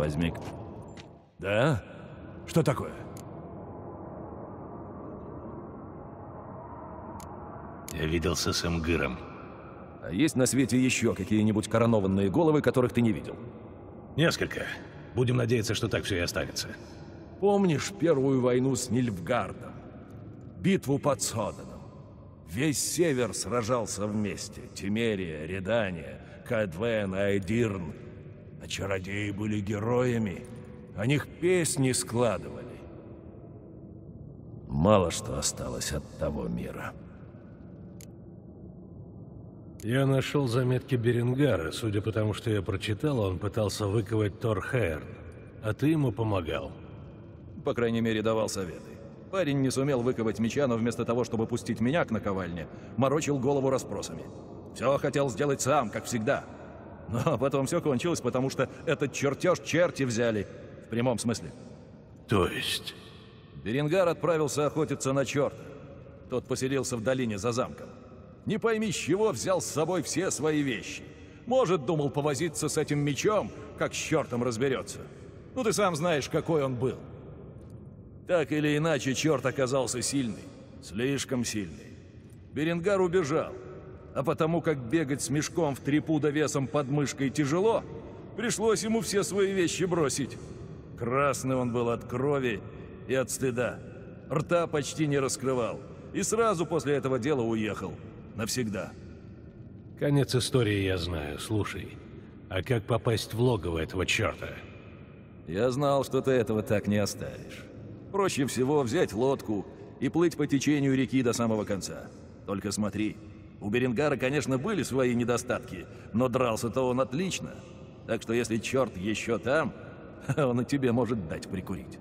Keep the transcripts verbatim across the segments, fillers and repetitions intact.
возьми. Да? Что такое? Я виделся с Эмгыром. А есть на свете еще какие-нибудь коронованные головы, которых ты не видел? Несколько. Будем надеяться, что так все и останется. Помнишь первую войну с Нильфгардом? Битву под Соданом? Весь Север сражался вместе. Темерия, Редания, Каэдвен, Аэдирн. А чародеи были героями. О них песни складывали. Мало что осталось от того мира. Я нашел заметки Беренгара. Судя по тому, что я прочитал, он пытался выковать Торхейрн. А ты ему помогал. По крайней мере, давал советы. Парень не сумел выковать меча, но вместо того, чтобы пустить меня к наковальне, морочил голову расспросами. Все хотел сделать сам, как всегда. Но потом все кончилось, потому что этот чертеж черти взяли. В прямом смысле. То есть? Беренгар отправился охотиться на черта. Тот поселился в долине за замком. Не пойми, с чего взял с собой все свои вещи. Может, думал повозиться с этим мечом, как с чертом разберется. Ну, ты сам знаешь, какой он был. Так или иначе, черт оказался сильный. Слишком сильный. Беренгар убежал. А потому как бегать с мешком в три пуда весом под мышкой тяжело, пришлось ему все свои вещи бросить. Красный он был от крови и от стыда. Рта почти не раскрывал. И сразу после этого дела уехал. Навсегда. Конец истории я знаю. Слушай, а как попасть в логово этого черта? Я знал, что ты этого так не оставишь. Проще всего взять лодку и плыть по течению реки до самого конца. Только смотри, у Беренгара, конечно, были свои недостатки, но дрался-то он отлично. Так что если черт еще там, он и тебе может дать прикурить.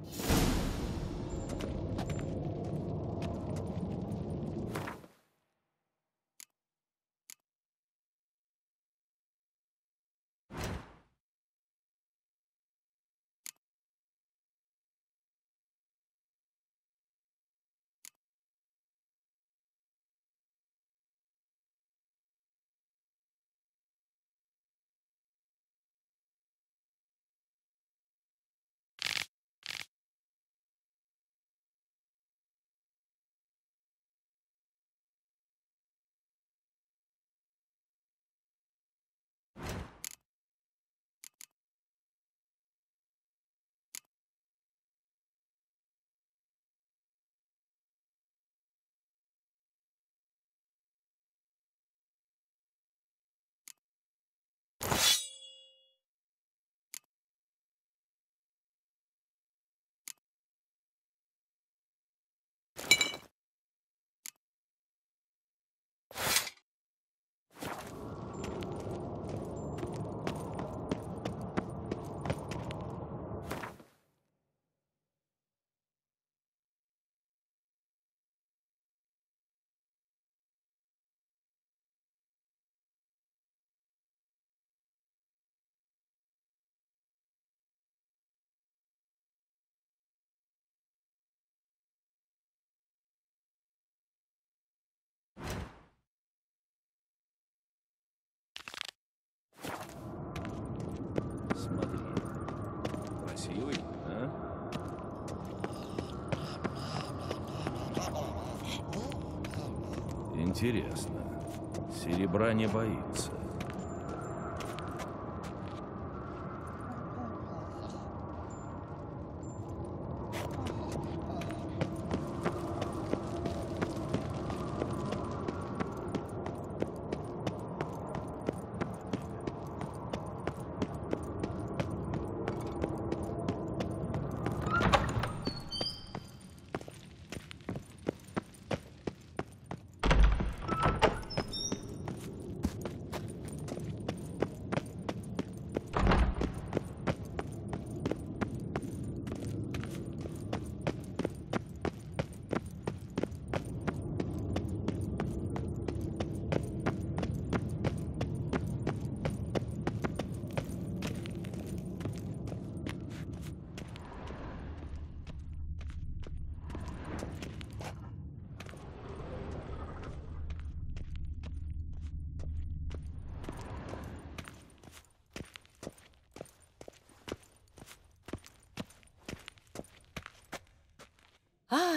Смотри. Красивый, а? Интересно. Серебра не боится.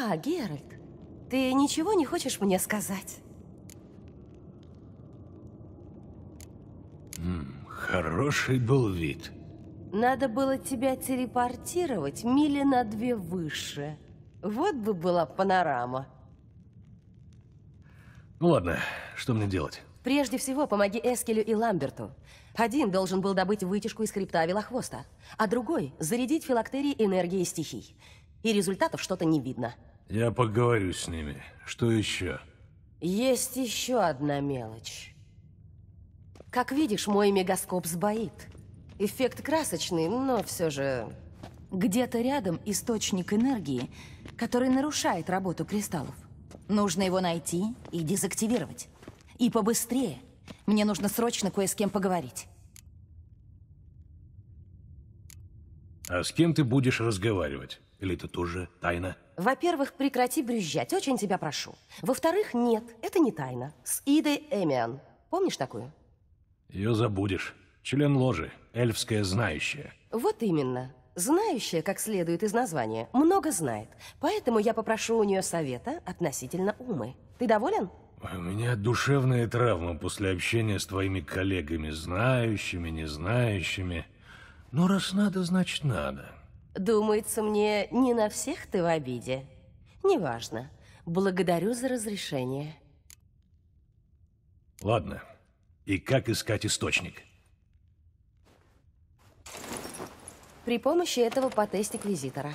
А, Геральт, ты ничего не хочешь мне сказать? М, хороший был вид. Надо было тебя телепортировать мили на две выше. Вот бы была панорама. Ну ладно, что мне делать? Прежде всего, помоги Эскелю и Ламберту. Один должен был добыть вытяжку из хребта Велохвоста, а другой — зарядить филактерии энергией стихий. И результатов что-то не видно. Я поговорю с ними. Что еще? Есть еще одна мелочь. Как видишь, мой мегаскоп сбоит. Эффект красочный, но все же... Где-то рядом источник энергии, который нарушает работу кристаллов. Нужно его найти и дезактивировать. И побыстрее. Мне нужно срочно кое с кем поговорить. А с кем ты будешь разговаривать? Или это тоже тайна? Во-первых, прекрати брюзжать, очень тебя прошу. Во-вторых, нет, это не тайна. С Идой Эмиан. Помнишь такую? Ее забудешь. Член ложи, эльфская знающая. Вот именно. Знающая, как следует из названия, много знает. Поэтому я попрошу у нее совета относительно Умы. Ты доволен? У меня душевная травма после общения с твоими коллегами, знающими, не знающими. Но раз надо, значит надо. Думается мне, не на всех ты в обиде. Неважно. Благодарю за разрешение. Ладно. И как искать источник? При помощи этого потестик-визитора.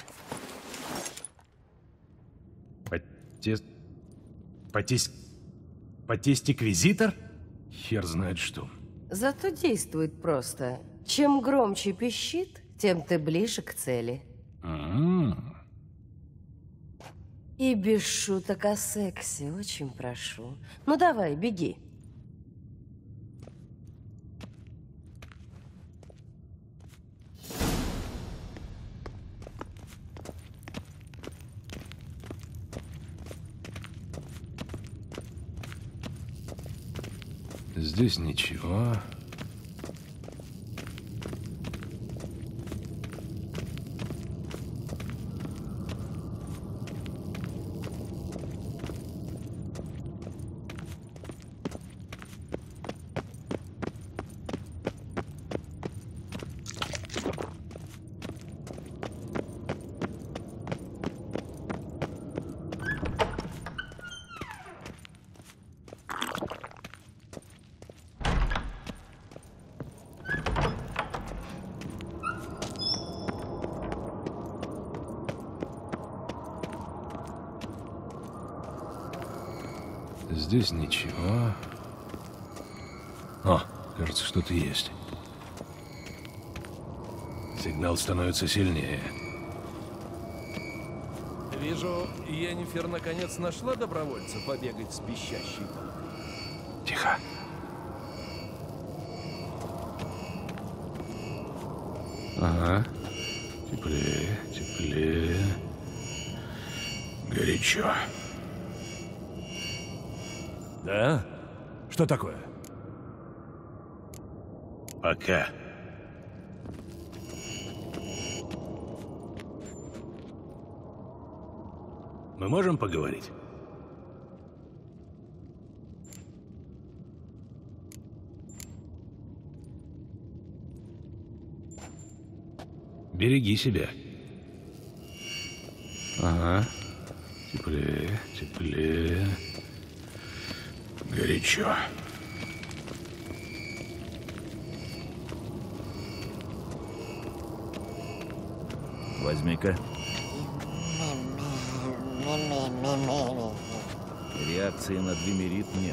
Потест... Потест... Потестик-визитор? Хер знает что. Зато действует просто. Чем громче пищит, тем ты ближе к цели. М-м. И без шуток о сексе, очень прошу. Ну давай, беги. Здесь ничего. Здесь ничего. О, кажется, что-то есть. Сигнал становится сильнее. Вижу, Йеннифер наконец нашла добровольца побегать с пищащей. Тихо. Ага. Теплее, теплее. Горячо. Да? Что такое? Пока. Мы можем поговорить? Береги себя. Ага. Теплее, теплее. Горячо. Возьми-ка. Реакции на двимерит нет.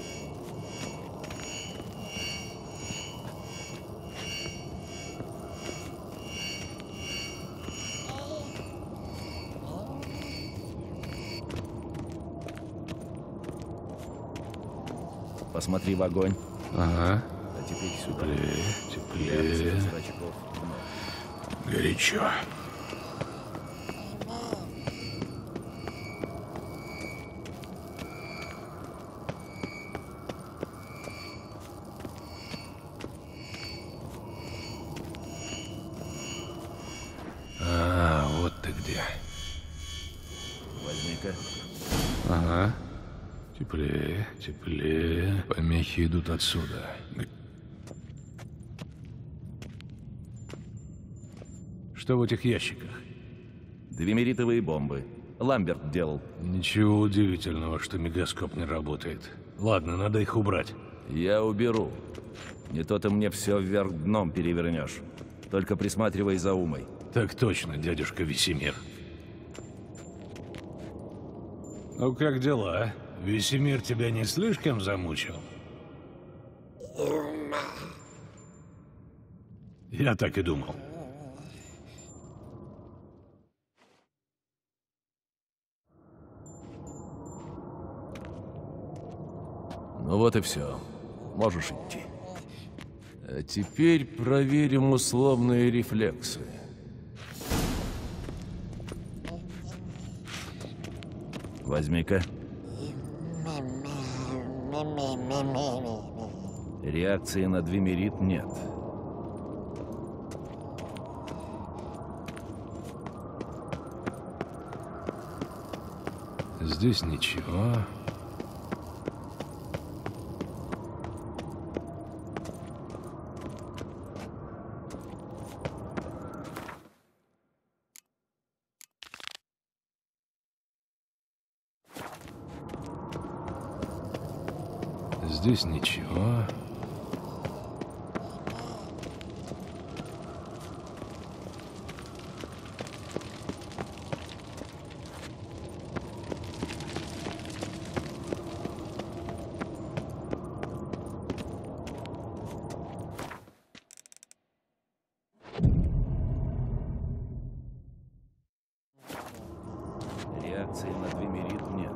Посмотри в огонь. Ага. А теперь сюда. Теплее, Реакции теплее. зрачков нет. Горячо. А, вот ты где. Возьми Теплее. Помехи идут отсюда. Что в этих ящиках? Двемеритовые бомбы. Ламберт делал. Ничего удивительного, что мегаскоп не работает. Ладно, надо их убрать. Я уберу. Не то ты мне все вверх дном перевернешь. Только присматривай за Умой. Так точно, дядюшка Весемир. Ну как дела? Весемир тебя не слишком замучил? Я так и думал. Ну вот и все. Можешь идти. А теперь проверим условные рефлексы. Возьми-ка. Реакции на двемерит нет. Здесь ничего. Здесь ничего. Реакции на двемерит нет.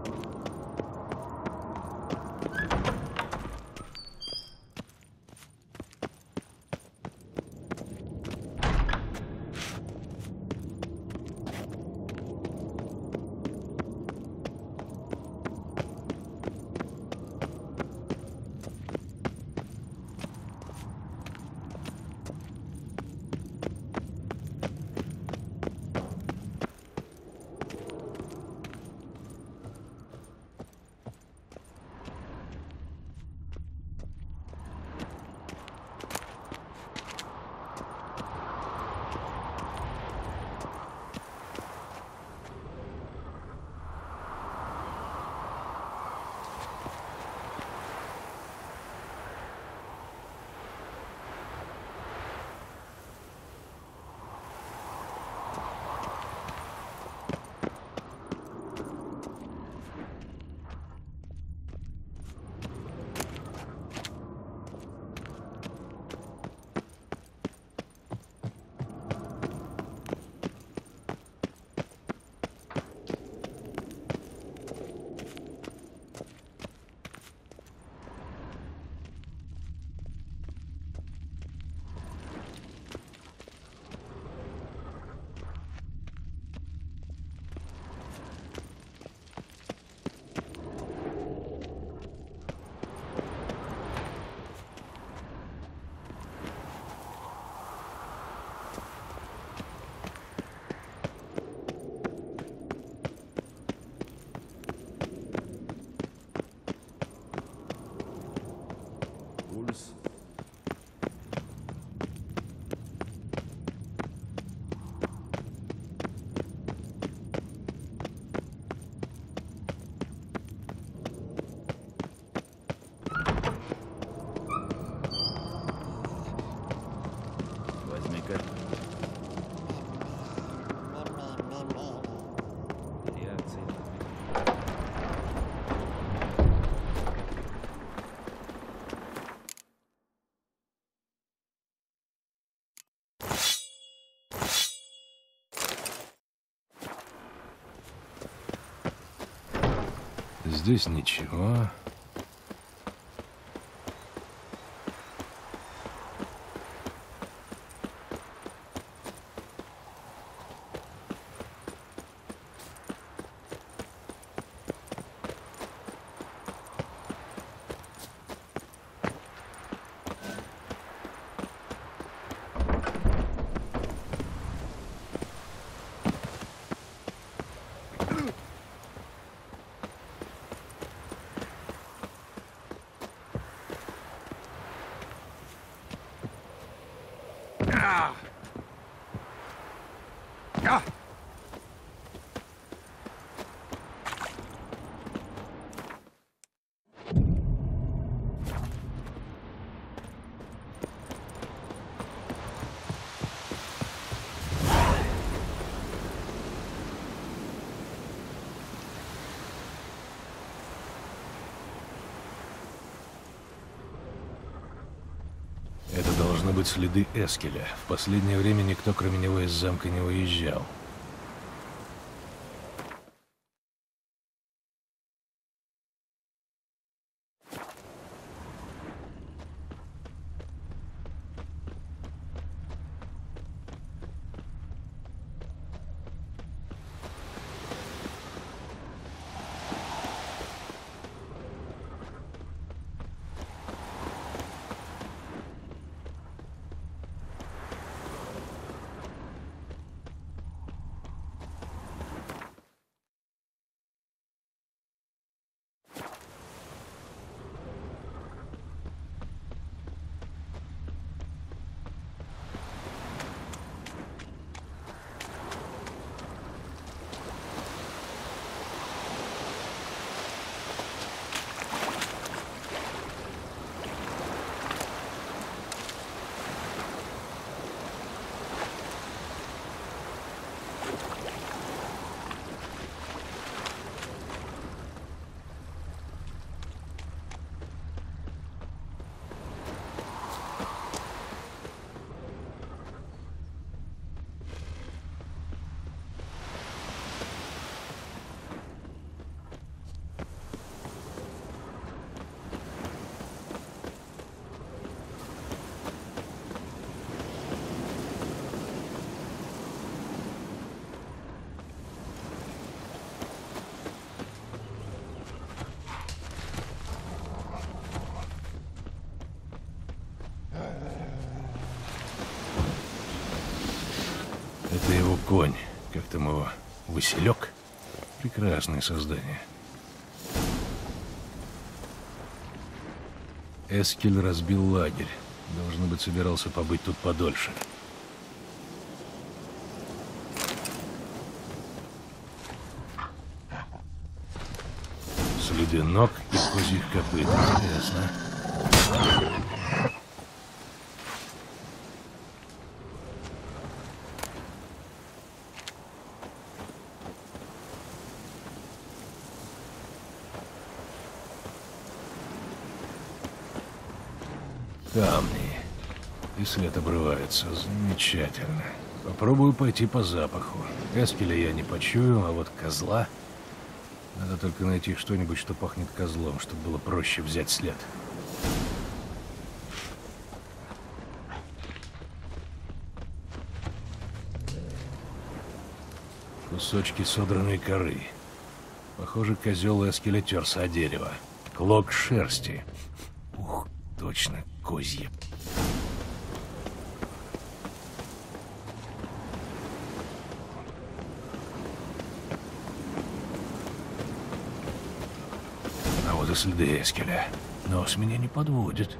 Пульс. Возьми-ка. Реакции. Здесь ничего. должны быть следы Эскеля. В последнее время никто, кроме него, из замка не выезжал. Это его конь. Как там его? Василек? Прекрасное создание. Эскель разбил лагерь. Должно быть, собирался побыть тут подольше. Следы ног и козьих копыт. Интересно. Камни. И след обрывается. Замечательно. Попробую пойти по запаху. Эскеля я не почую, а вот козла... Надо только найти что-нибудь, что пахнет козлом, чтобы было проще взять след. Кусочки содранной коры. Похоже, козел Эскеля терся о дерево. Клок шерсти. Ух, точно, козье. А вот и следы Эскеля. Нос меня не подводит.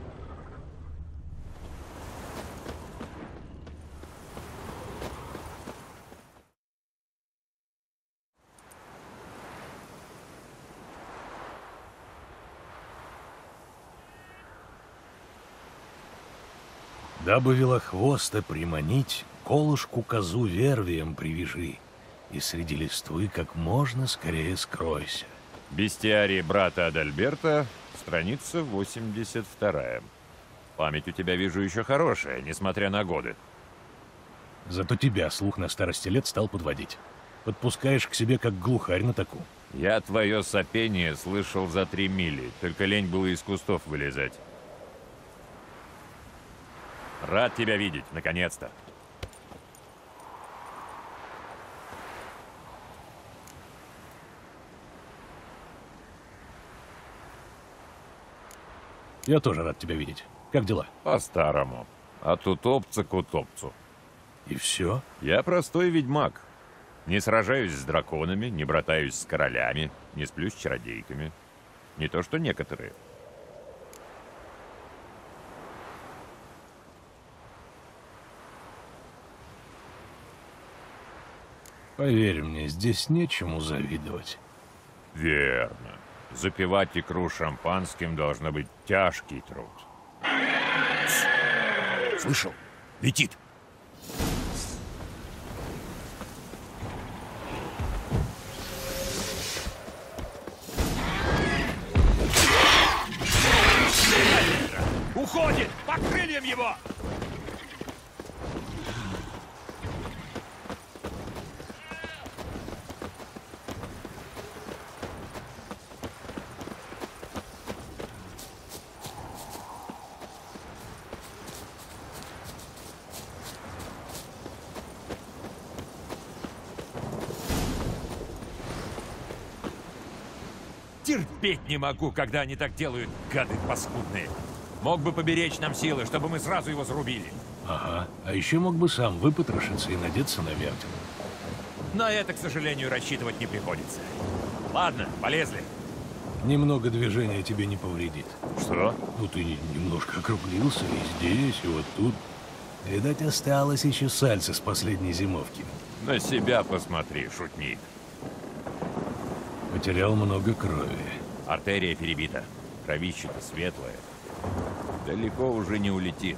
Дабы Велохвоста приманить, колышку козу вервием привяжи, и среди листвы как можно скорее скройся. Бестиарий брата Адальберта, страница восемьдесят вторая. Память у тебя, вижу, еще хорошая, несмотря на годы. Зато тебя слух на старости лет стал подводить. Подпускаешь к себе, как глухарь на таку. Я твое сопение слышал за три мили, только лень было из кустов вылезать. Рад тебя видеть, наконец-то. Я тоже рад тебя видеть. Как дела? По-старому. От утопца к утопцу. И все? Я простой ведьмак. Не сражаюсь с драконами, не братаюсь с королями, не сплю с чародейками. Не то что некоторые. Поверь мне, здесь нечему завидовать. Верно. Запивать икру шампанским должно быть тяжкий труд. Слышал? Летит. Уходит! По крыльям его! Терпеть не могу, когда они так делают, гады паскудные. Мог бы поберечь нам силы, чтобы мы сразу его зарубили. Ага. А еще мог бы сам выпотрошиться и надеться на вертел. На это, к сожалению, рассчитывать не приходится. Ладно, полезли. Немного движения тебе не повредит. Что? Ну, ты немножко округлился и здесь, и вот тут. Видать, осталось еще сальце с последней зимовки. На себя посмотри, шутник. Потерял много крови. Артерия перебита. Кровище-то светлое. Далеко уже не улетит.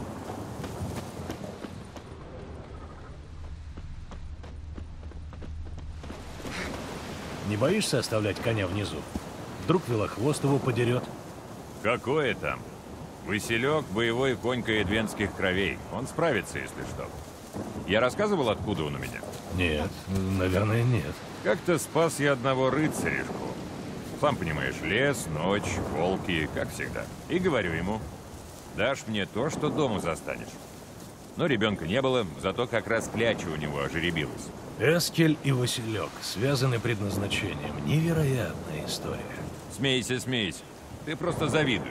Не боишься оставлять коня внизу? Вдруг Велохвост его подерет? Какое там? Василек — боевой конь каэдвенских кровей. Он справится, если что. Я рассказывал, откуда он у меня? Нет, наверное, нет. Как-то спас я одного рыцаришку. Сам понимаешь, лес, ночь, волки, как всегда. И говорю ему, дашь мне то, что дома застанешь. Но ребенка не было, зато как раз кляча у него ожеребилась. Эскель и Василек связаны предназначением. Невероятная история. Смейся, смейся. Ты просто завидуешь.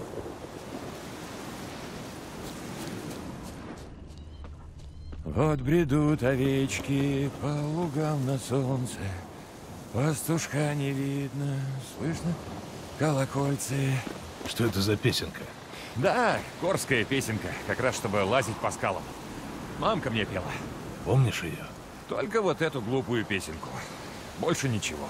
Вот бредут овечки по лугам на солнце. Пастушка не видно, слышно колокольцы. Что это за песенка? Да, горская песенка, как раз чтобы лазить по скалам. Мамка мне пела. Помнишь ее? Только вот эту глупую песенку. Больше ничего.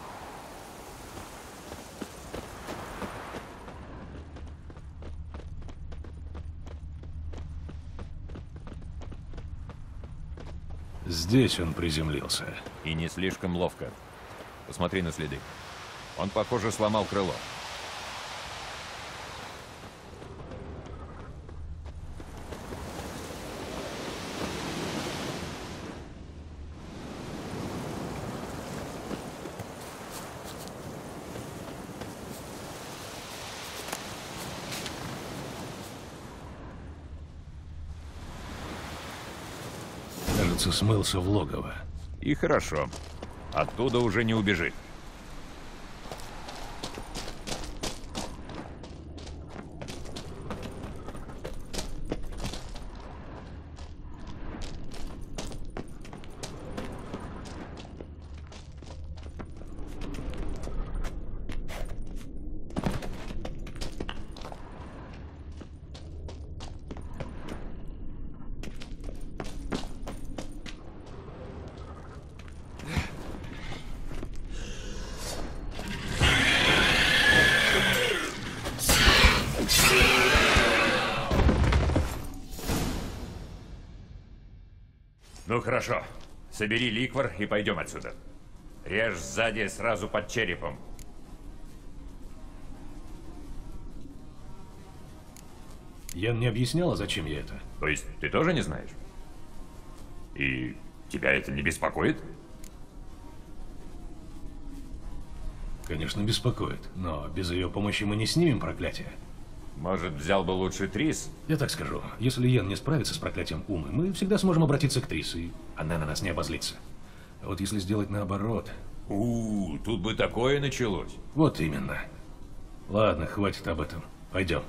Здесь он приземлился. И не слишком ловко. Посмотри на следы. Он, похоже, сломал крыло. Кажется, смылся в логово. И хорошо. Оттуда уже не убежит. Ну хорошо. Собери ликвор и пойдем отсюда. Режь сзади сразу под черепом. Ян не объясняла, зачем я это? То есть ты тоже не знаешь? И тебя это не беспокоит? Конечно, беспокоит, но без ее помощи мы не снимем проклятие. Может, взял бы лучше Трис? Я так скажу, если Йен не справится с проклятием Умы, мы всегда сможем обратиться к Трис, и она на нас не обозлится. А вот если сделать наоборот... У, -у тут бы такое началось. Вот именно. Ладно, хватит об этом. Пойдем.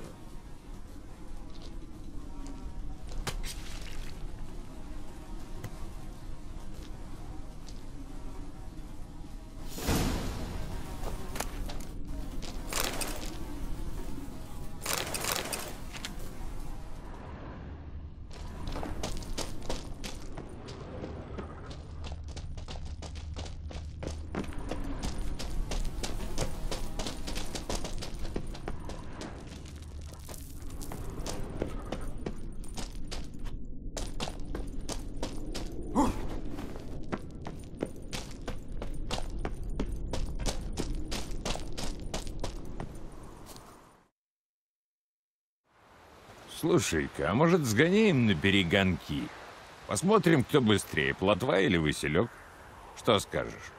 Слушай-ка, а может сгоняем на перегонки? Посмотрим, кто быстрее, плотва или Василек? Что скажешь?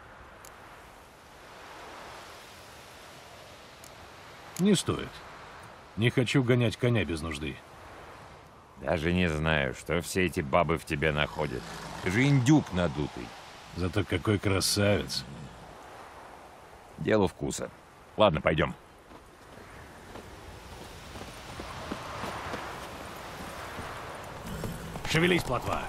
Не стоит. Не хочу гонять коня без нужды. Даже не знаю, что все эти бабы в тебе находят. Ты же индюк надутый. Зато какой красавец. Дело вкуса. Ладно, пойдем. Шевелись, плотва.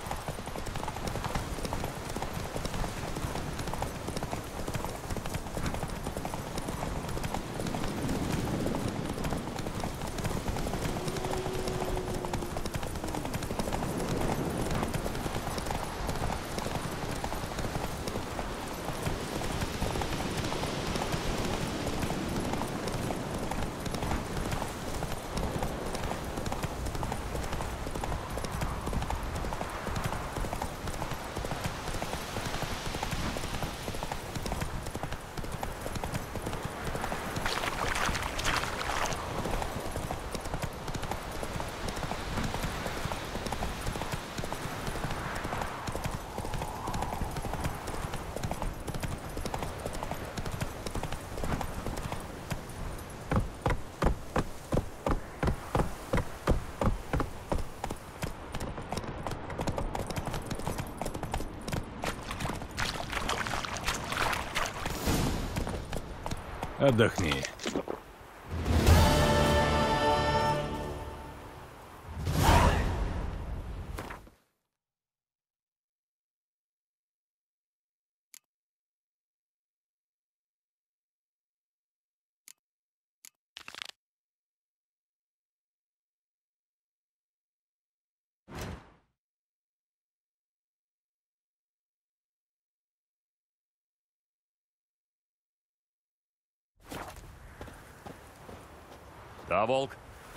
Отдохни. Да, Волк?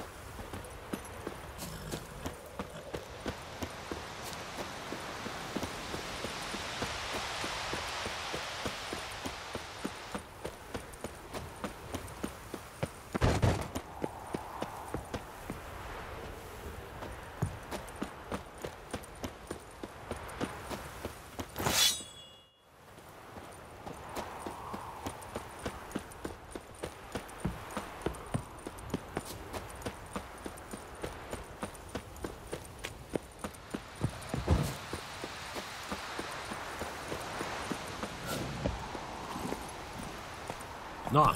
Но!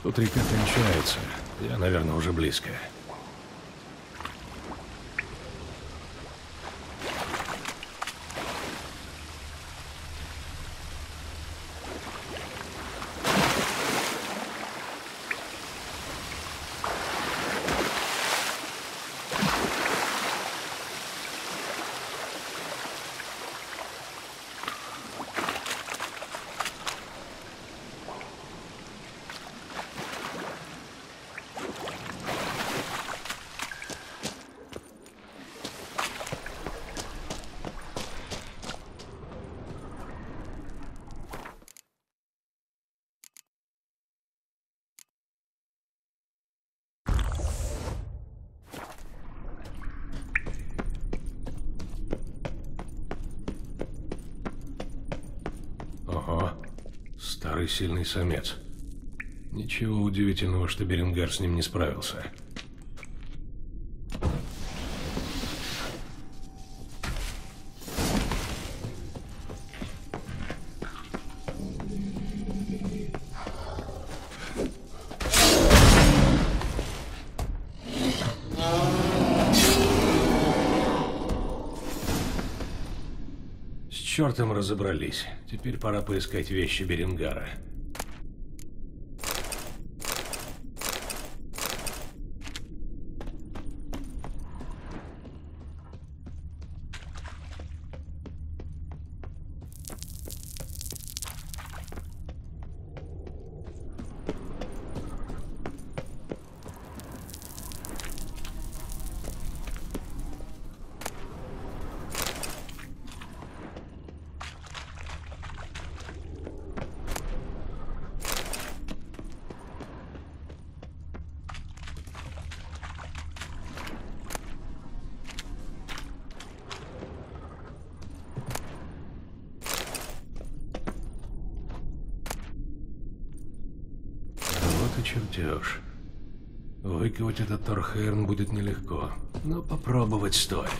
Тут река кончается. Я, наверное, уже близко. Ого, старый сильный самец. Ничего удивительного, что Беренгар с ним не справился. С чертом разобрались. Теперь пора поискать вещи Беренгара. Чертеж. Выковать этот Торхейрн будет нелегко, но попробовать стоит.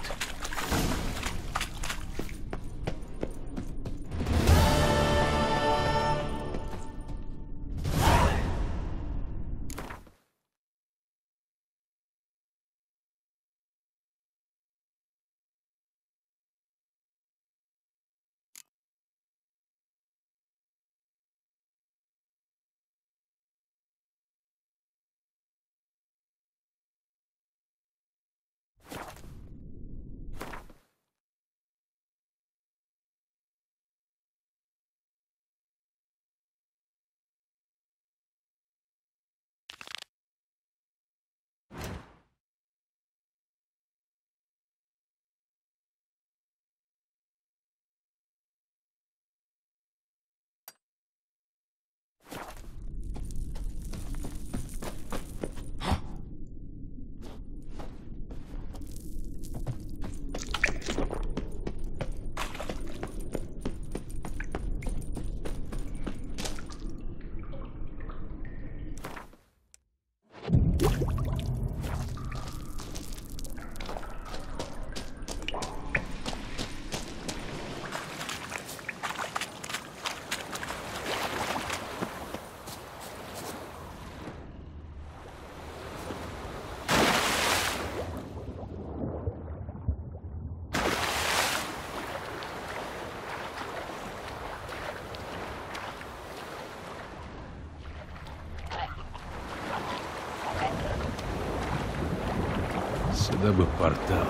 Сюда бы портал.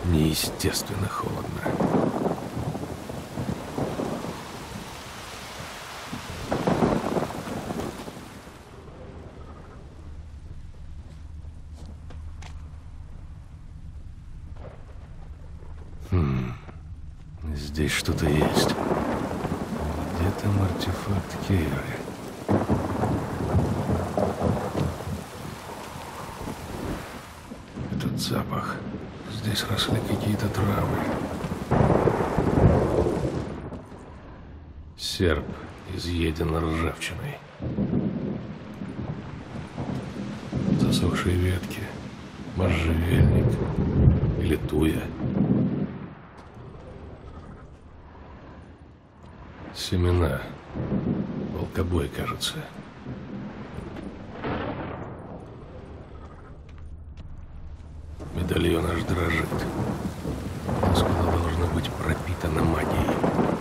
неестественно холодно. Хм, здесь что-то есть. Где там артефакт Кейры? Этот запах. Здесь росли какие-то травы. Серп изъеден ржавчиной. Засохшие ветки. Можжевельник. Или туя. Семена. Волкобой, кажется. Медальон аж дрожит. Скала должна быть пропитана магией.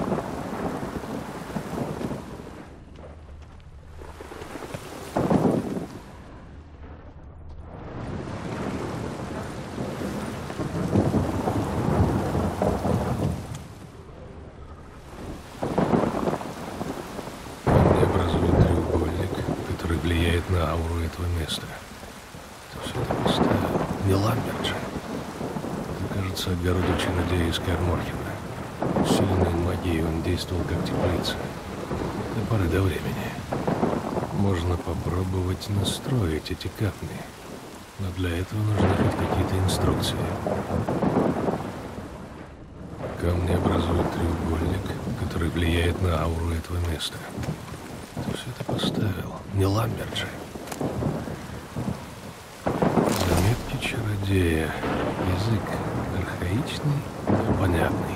Камни образуют треугольник, который влияет на ауру этого места. Кто все это поставил? Не Ламберт же. Это, кажется, огородик чародея из Карморхена. Усиленной магией он действовал как теплица. До поры до времени. Можно попробовать настроить эти камни. Но для этого нужны хоть какие-то инструкции. Камни образуют треугольник, который влияет на ауру этого места. Кто все это поставил? Не Ламберт же. Заметки чародея. Язык архаичный, но понятный.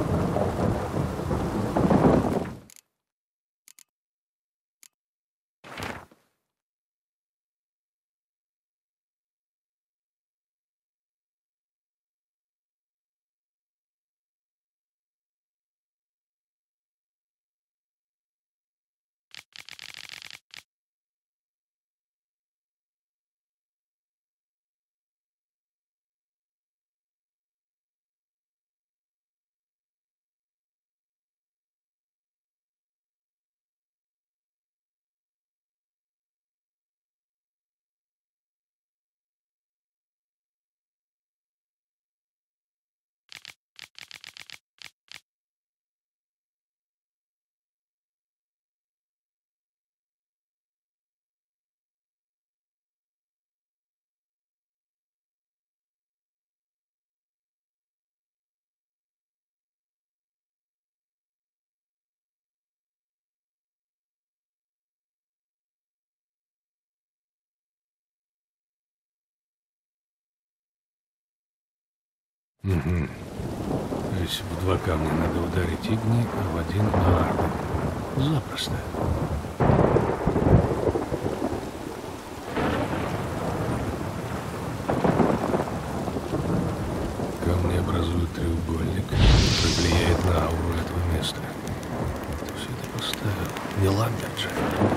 Угу. То есть в два камня надо ударить Игни, а в один Аарон. Запросто. Камни образуют треугольник, который влияет на ауру этого места. Кто все это поставил? Не Ламберт же.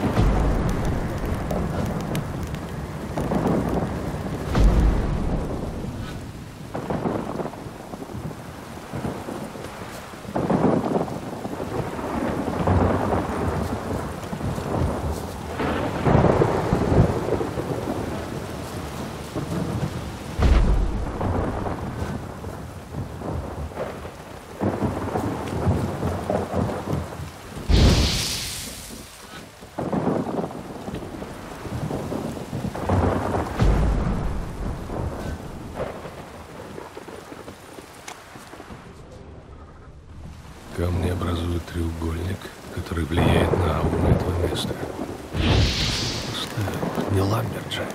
Камни образуют треугольник, который влияет на ауру этого места. Поставил. Не Ламберт же.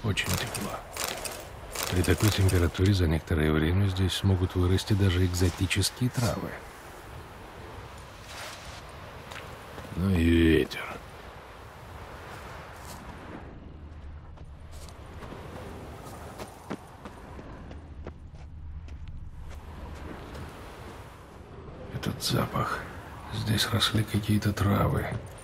Очень тепло. При такой температуре за некоторое время здесь смогут вырасти даже экзотические травы. Ну и ветер. Этот запах. Здесь росли какие-то травы.